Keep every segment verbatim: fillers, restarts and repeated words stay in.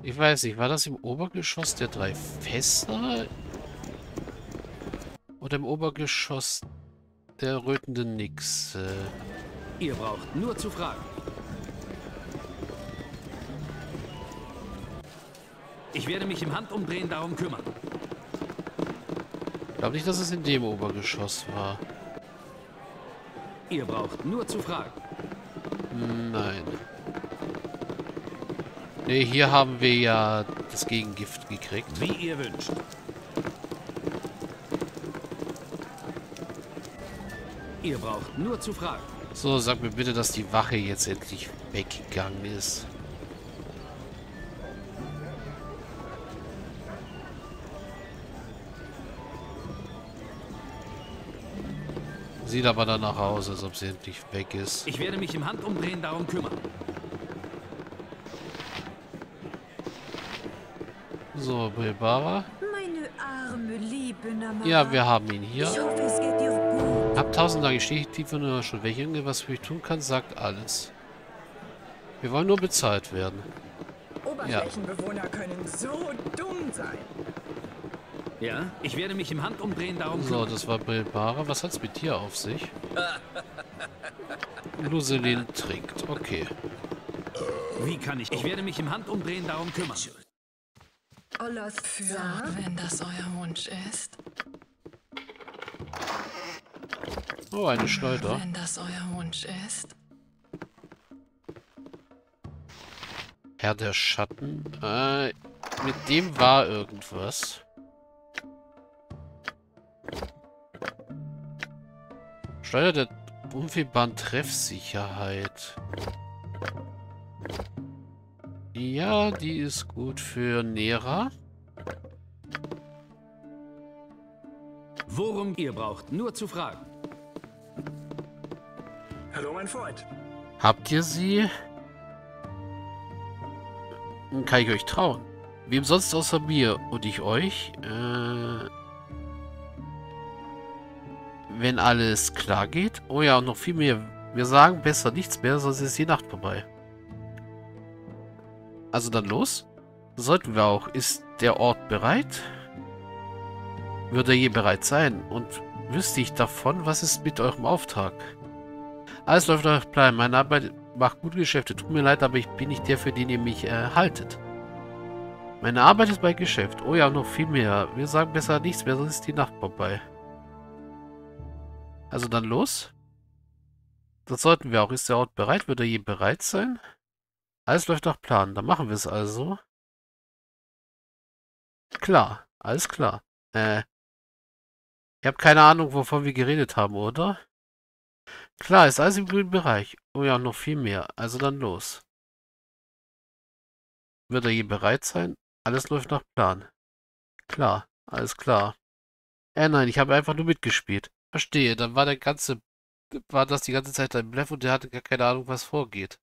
Ich weiß nicht, war das im Obergeschoss der drei Fässer? Oder im Obergeschoss der rötende Nixe? Ihr braucht nur zu fragen. Ich werde mich im Handumdrehen darum kümmern. Ich glaube nicht, dass es in dem Obergeschoss war. Ihr braucht nur zu fragen. Nein. Ne, hier haben wir ja das Gegengift gekriegt. Wie ihr wünscht. Ihr braucht nur zu fragen. So, sag mir bitte, dass die Wache jetzt endlich weggegangen ist. Sieht aber danach aus, als ob sie endlich weg ist. Ich werde mich im Handumdrehen darum kümmern. So, Brilbara. Meine arme, liebe Namara. Ja, wir haben ihn hier. Ich hoffe, es geht dir gut. Hab tausend Dank, ich stehe tief in der Schuld. Welche Junge, was für ich tun kann, sagt alles. Wir wollen nur bezahlt werden. Oberflächenbewohner können so dumm sein. Ja, ich werde mich im Handumdrehen darum So, kümmern. das war Brilbara. Was hat's mit dir auf sich? Luselin trinkt. Okay. Wie kann ich? Ich werde mich im Handumdrehen darum kümmern. Ollas Sagt, wenn das euer Wunsch ist. Oh, eine Schleuder. Wenn das euer Wunsch ist. Herr der Schatten. Äh, mit dem war irgendwas. Schleuder der unfehlbaren Treffsicherheit. Ja, die ist gut für Nera. Worum ihr braucht nur zu fragen. Hallo, mein Freund. Habt ihr sie? Kann ich euch trauen? Wem sonst außer mir und ich euch? Äh, wenn alles klar geht? Oh ja, und noch viel mehr. Wir sagen besser nichts mehr, sonst ist die Nacht vorbei. Also dann los? Sollten wir auch. Ist der Ort bereit? Würde er je bereit sein? Und wüsste ich davon, was ist mit eurem Auftrag? Alles läuft nach Plan. Meine Arbeit macht gute Geschäfte. Tut mir leid, aber ich bin nicht der, für den ihr mich äh, haltet. Meine Arbeit ist mein Geschäft. Oh ja, noch viel mehr. Wir sagen besser nichts mehr, sonst ist die Nacht vorbei. Also dann los? Das sollten wir auch. Ist der Ort bereit? Wird er je bereit sein? Alles läuft nach Plan. Dann machen wir es also. Klar. Alles klar. Äh. Ich habe keine Ahnung, wovon wir geredet haben, oder? Klar, ist alles im grünen Bereich. Oh ja, noch viel mehr. Also dann los. Wird er je bereit sein? Alles läuft nach Plan. Klar. Alles klar. Äh, nein, ich habe einfach nur mitgespielt. Verstehe. Dann war der ganze... War das die ganze Zeit ein Bluff und der hatte gar keine Ahnung, was vorgeht.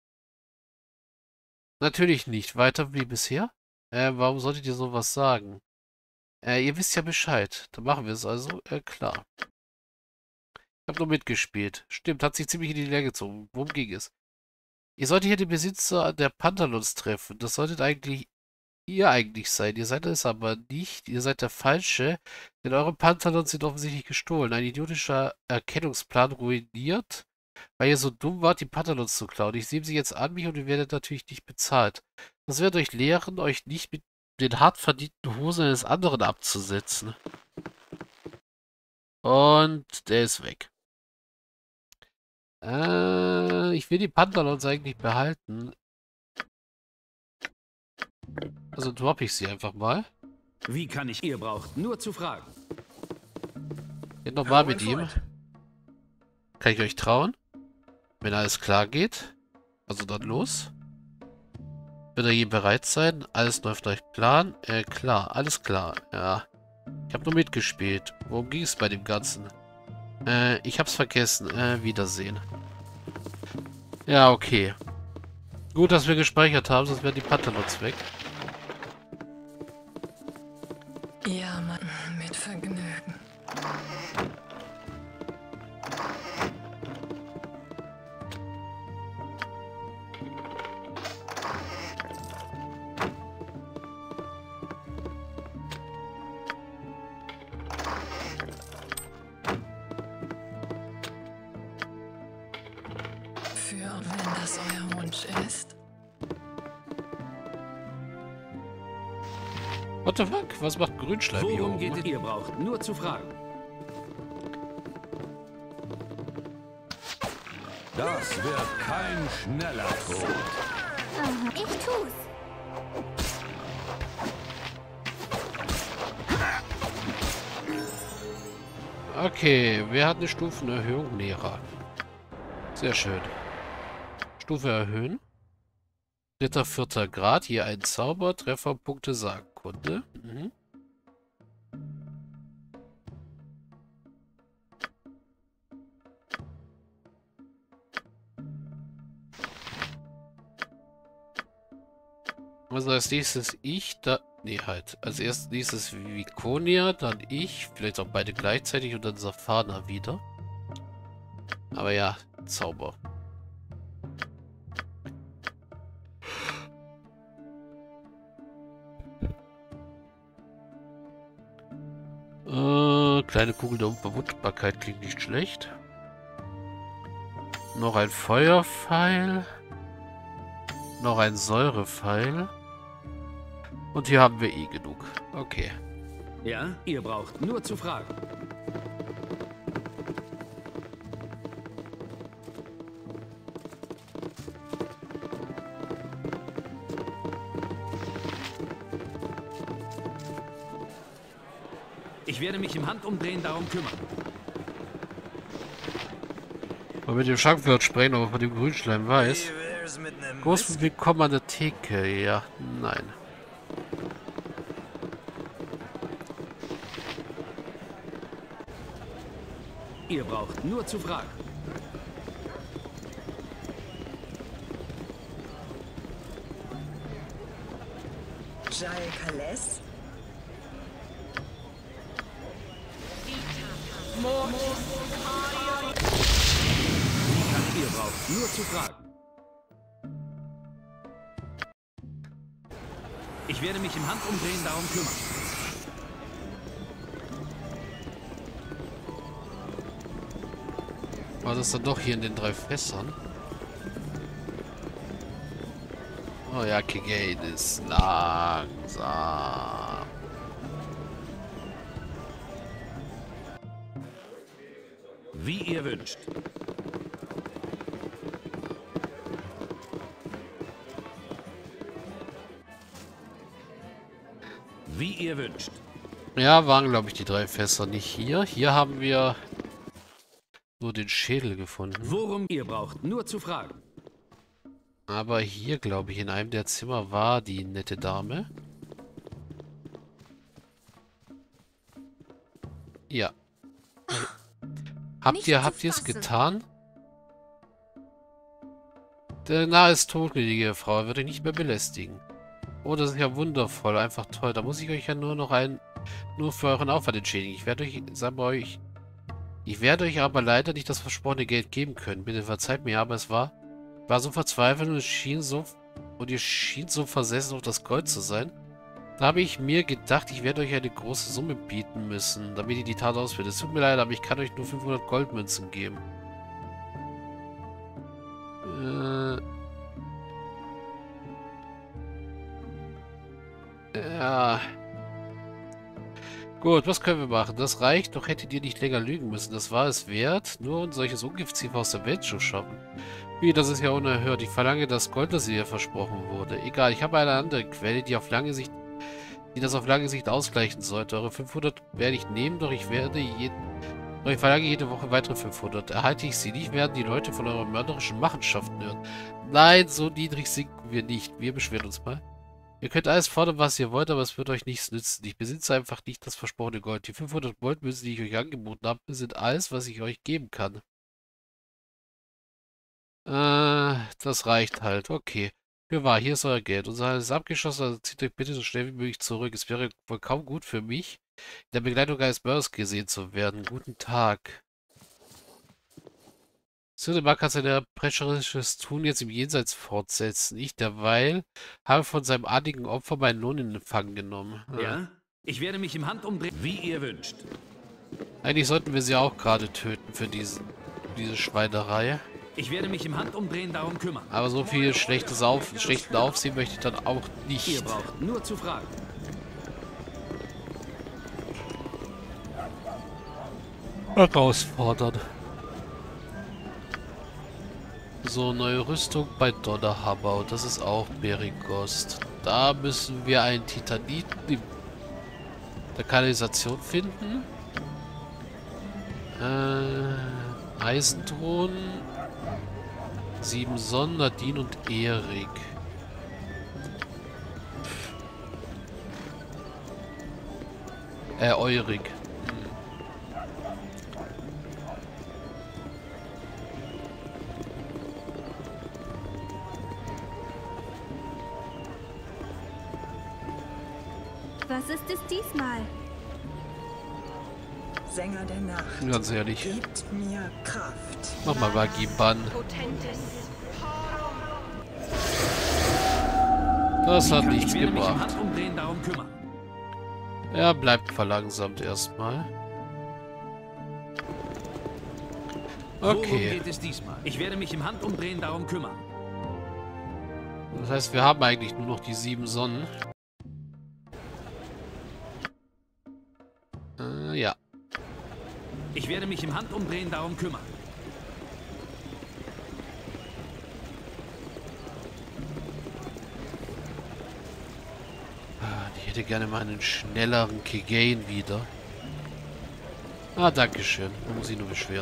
Natürlich nicht. Weiter wie bisher? Äh, warum solltet ihr sowas sagen? Äh, ihr wisst ja Bescheid. Dann machen wir es also. Äh, klar. Ich habe nur mitgespielt. Stimmt, hat sich ziemlich in die Länge gezogen. Worum ging es? Ihr solltet hier den Besitzer der Pantalons treffen. Das solltet eigentlich ihr eigentlich sein. Ihr seid es aber nicht. Ihr seid der Falsche. Denn eure Pantalons sind offensichtlich gestohlen. Ein idiotischer Erkennungsplan ruiniert, weil ihr so dumm wart, die Pantalons zu klauen. Ich nehme sie jetzt an mich und ihr werdet natürlich nicht bezahlt. Das wird euch lehren, euch nicht mit den hart verdienten Hosen eines anderen abzusetzen. Und der ist weg. Äh, ich will die Pantalons eigentlich behalten. Also droppe ich sie einfach mal. Wie kann ich? Ihr braucht nur zu fragen. Geht nochmal Hallo, mit mein ihm. Freund. Kann ich euch trauen? Wenn alles klar geht. Also dann los. Wird er je bereit sein? Alles läuft nach Plan. Äh, klar. Alles klar. Ja. Ich habe nur mitgespielt. Worum ging es bei dem Ganzen? Äh, ich hab's vergessen. Äh, Wiedersehen. Ja, okay. Gut, dass wir gespeichert haben, sonst wären die Pantalons weg. Ja, Mann, mit Vergnügen. What the fuck? Was macht Grünschleim hier Worum oben? geht es? Ihr braucht nur zu fragen. Das wird kein schneller Tod. Aha, ich tu's. Okay, wer hat eine Stufenerhöhung? Nera. Sehr schön. Stufe erhöhen. Dritter, vierter Grad. Hier ein Zauber. Trefferpunkte, Sagenkunde. Mhm. Also als nächstes ich, da... Nee, halt. Als erstes nächstes Vikonia, dann ich. Vielleicht auch beide gleichzeitig und dann Safana wieder. Aber ja, Zauber. Äh, kleine Kugel der Unverwundbarkeit klingt nicht schlecht. Noch ein Feuerpfeil. Noch ein Säurepfeil. Und hier haben wir eh genug. Okay. Ja, ihr braucht nur zu fragen. Ich werde mich im Handumdrehen darum kümmern. Und mit dem Schankwirt sprechen, ob er von dem Grünschleim weiß. Großen Willkommen an der Theke. Ja, nein. Ihr braucht nur zu fragen. Jal Kales? Ihr braucht nur zu fragen. Ich werde mich im Handumdrehen darum kümmern. War das dann doch hier in den drei Fässern? Oh ja, Kigane ist langsam. Wie ihr wünscht. Wie ihr wünscht. Ja, waren glaube ich die drei Fässer nicht hier. Hier haben wir nur den Schädel gefunden. Worum ihr braucht nur zu fragen. Aber hier, glaube ich, in einem der Zimmer war die nette Dame. Ja. Habt Nicht ihr, zu habt ihr es fassen. getan? Der nahe ist tot, gnädige Frau. Er wird euch nicht mehr belästigen. Oh, das ist ja wundervoll. Einfach toll. Da muss ich euch ja nur noch ein... Nur für euren Aufwand entschädigen. Ich werde euch... Sagen wir euch... Ich werde euch aber leider nicht das versprochene Geld geben können. Bitte verzeiht mir, aber es war... war so verzweifelt und es schien so... Und ihr schien so versessen auf das Gold zu sein. Da habe ich mir gedacht, ich werde euch eine große Summe bieten müssen, damit ihr die Tat ausführt. Es tut mir leid, aber ich kann euch nur fünfhundert Goldmünzen geben. Äh... Ja... Gut, was können wir machen? Das reicht, doch hättet ihr nicht länger lügen müssen. Das war es wert, nur um solches Ungeziefer aus der Welt zu schaffen. Wie, das ist ja unerhört. Ich verlange das Gold, das ihr versprochen wurde. Egal, ich habe eine andere Quelle, die auf lange Sicht, die das auf lange Sicht ausgleichen sollte. Eure fünfhundert werde ich nehmen, doch ich werde jeden, doch ich verlange jede Woche weitere fünfhundert. Erhalte ich sie nicht, werden die Leute von euren mörderischen Machenschaften hören. Nein, so niedrig sinken wir nicht. Wir beschweren uns mal. Ihr könnt alles fordern, was ihr wollt, aber es wird euch nichts nützen. Ich besitze einfach nicht das versprochene Gold. Die fünfhundert Goldmünzen, die ich euch angeboten habe, sind alles, was ich euch geben kann. Äh, das reicht halt. Okay. Für wahr, hier ist euer Geld. Unser Handel ist abgeschlossen, also zieht euch bitte so schnell wie möglich zurück. Es wäre wohl kaum gut für mich, in der Begleitung eines Mörders gesehen zu werden. Guten Tag. Södemark kann sein erprescherisches Tun jetzt im Jenseits fortsetzen. Ich derweil habe von seinem adligen Opfer meinen Lohn in Empfang genommen. Ah. Ja? Ich werde mich im Handumdrehen, wie ihr wünscht. Eigentlich sollten wir sie auch gerade töten für diesen, diese Schweinerei. Ich werde mich im Handumdrehen darum kümmern. Aber so viel schlechtes Auf, schlechten Aufsehen möchte ich dann auch nicht. Ihr braucht nur zu fragen. herausfordern. So, neue Rüstung bei Donnerhammer. Und das ist auch Berigost. Da müssen wir einen Titaniten in der Kanalisation finden. Äh, Eisenthron. Sieben Sonnen, Nadine und Erik. Äh, Eurik. Was ist es diesmal? Sänger der Nacht. Ganz ehrlich. Gibt mir Kraft. Nochmal Magiban. Das hat nichts Ich werde mich im gebracht. Handumdrehen darum kümmern. Er bleibt verlangsamt erstmal. Worum Okay. geht es diesmal? Ich werde mich im Handumdrehen darum kümmern. Das heißt, wir haben eigentlich nur noch die sieben Sonnen. Äh, ja. Ich werde mich im Handumdrehen darum kümmern. Ah, ich hätte gerne mal einen schnelleren Kegain wieder. Ah, dankeschön. Man muss sich nur beschweren.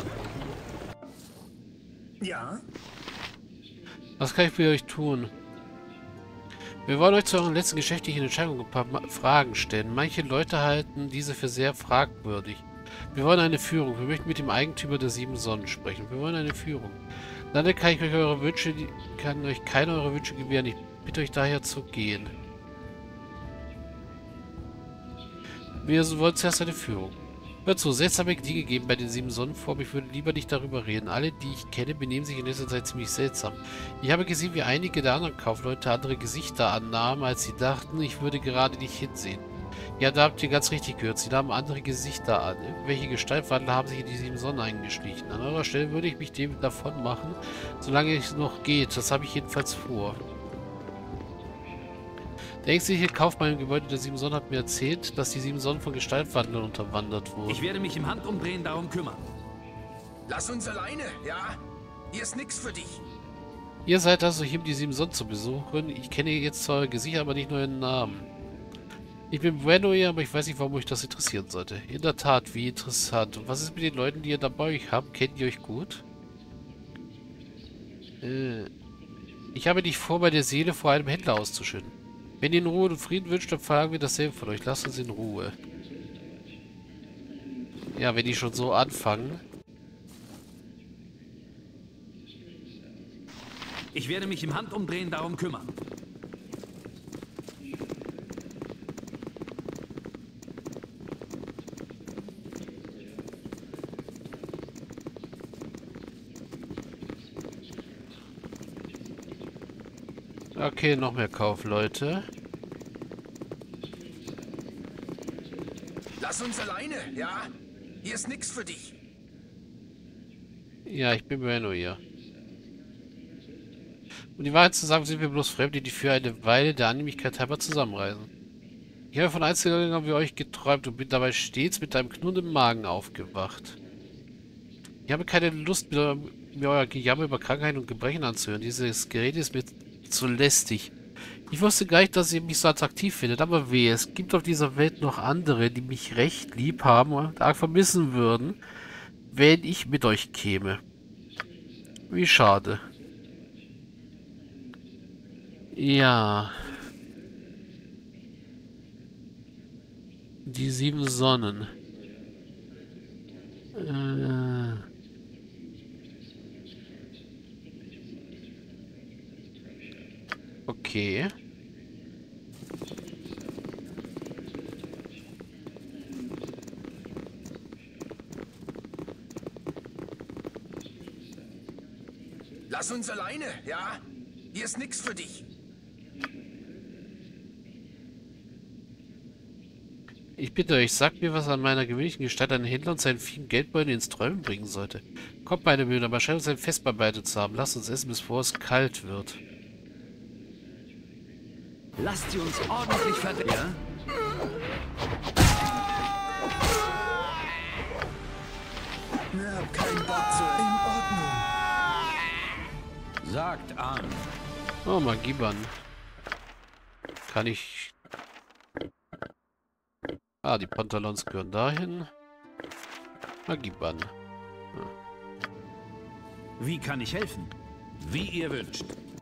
Ja? Was kann ich für euch tun? Wir wollen euch zu euren letzten geschäftlichen Entscheidung ein paar Ma- Fragen stellen. Manche Leute halten diese für sehr fragwürdig. Wir wollen eine Führung. Wir möchten mit dem Eigentümer der sieben Sonnen sprechen. Wir wollen eine Führung. Leider kann ich euch eure Wünsche, kann euch keine eurer Wünsche gewähren. Ich bitte euch daher zu gehen. Wir wollen zuerst eine Führung. Hör zu, seltsame Dinge geben bei den sieben Sonnen vor, aber ich würde lieber nicht darüber reden. Alle, die ich kenne, benehmen sich in letzter Zeit ziemlich seltsam. Ich habe gesehen, wie einige der anderen Kaufleute andere Gesichter annahmen, als sie dachten, ich würde gerade nicht hinsehen. Ja, da habt ihr ganz richtig gehört. Sie nahmen andere Gesichter an. Welche Gestaltwandler haben sich in die sieben Sonnen eingeschlichen? An eurer Stelle würde ich mich dem davon machen, solange es noch geht. Das habe ich jedenfalls vor. Der ängstliche Kaufmann im Gebäude der sieben Sonnen hat mir erzählt, dass die sieben Sonnen von Gestaltwandlern unterwandert wurden. Ich werde mich im Handumdrehen darum kümmern. Lass uns alleine, ja? Hier ist nix für dich. Ihr seid also hier, um die sieben Sonnen zu besuchen. Ich kenne jetzt zwar euer Gesicht, aber nicht nur euren Namen. Ich bin Bueno hier, aber ich weiß nicht, warum euch das interessieren sollte. In der Tat, wie interessant. Und was ist mit den Leuten, die ihr dabei euch habt? Kennt ihr euch gut? Äh, ich habe nicht vor, bei der Seele vor einem Händler auszuschütten. Wenn ihr in Ruhe und Frieden wünscht, dann verlangen wir dasselbe von euch. Lasst uns in Ruhe. Ja, wenn die schon so anfangen. Ich werde mich im Handumdrehen darum kümmern. Okay, noch mehr Kaufleute. Lass uns alleine, ja? Hier ist nix für dich. Ja, ich bin Bueno hier. Um die Wahrheit zu sagen, sind wir bloß Fremde, die für eine Weile der Annehmlichkeit halber zusammenreisen. Ich habe von Einzelgängern wie euch geträumt und bin dabei stets mit einem knurrenden Magen aufgewacht. Ich habe keine Lust, mir, mir euer Gejammer über Krankheiten und Gebrechen anzuhören. Dieses Gerät ist mir zu lästig. Ich wusste gar nicht, dass ihr mich so attraktiv findet, aber weh, es gibt auf dieser Welt noch andere, die mich recht lieb haben und arg vermissen würden, wenn ich mit euch käme. Wie schade. Ja. Die sieben Sonnen. Äh. Okay. Lass uns alleine, ja? Hier ist nix für dich. Ich bitte euch, sagt mir, was an meiner gewöhnlichen Gestalt einen Händler und seinen vielen Geldbeutel ins Träumen bringen sollte. Kommt, meine Mühlen, aber scheint uns ein Fest bereitet zu haben. Lasst uns essen, bevor es kalt wird. Lasst sie uns ordentlich verdrehen. Ja? Na, kein Bock zu... In Ordnung. Sagt an. Oh, Magiebann. Kann ich... Ah, die Pantalons gehören dahin. Magiebann. Wie kann ich helfen? Wie ihr wünscht.